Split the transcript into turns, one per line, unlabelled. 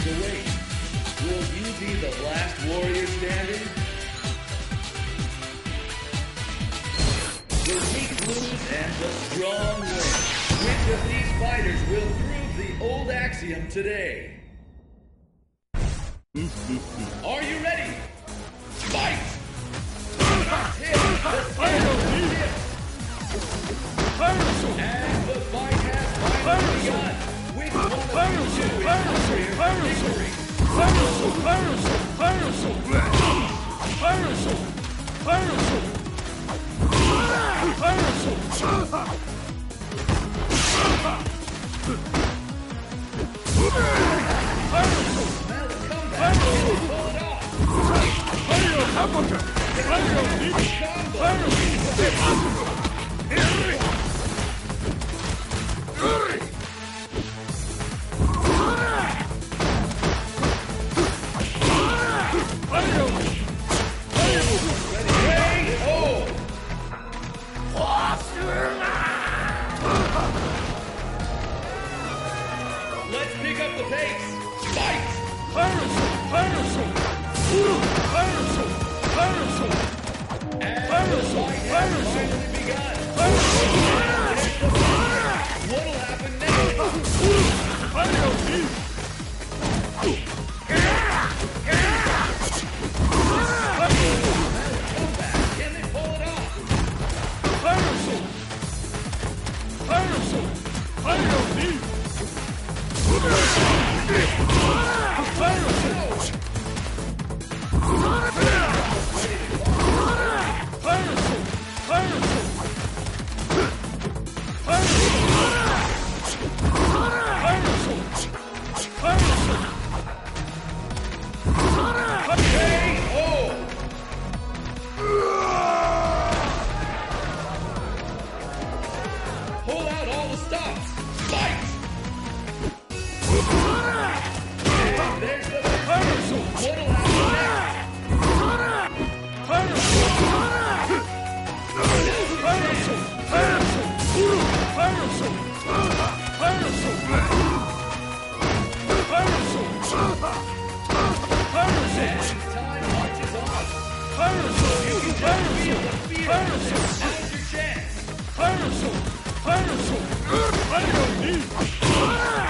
await. Will you be the last warrior standing? The weak lose and the strong win. Which of these fighters will prove the old axiom today? Are you ready? Fight! Hit the final hit. And the fight has finally begun. Which one of you two is hungrier for victory? Let's pick up the pace. Fight! And the fight has finally begun. What'll happen next? Can they pull it off? Pull out all the stops. Fight! And there's the reversal. What'll happen next? Time marches on. You can just feel the fear of this. Now's your chance.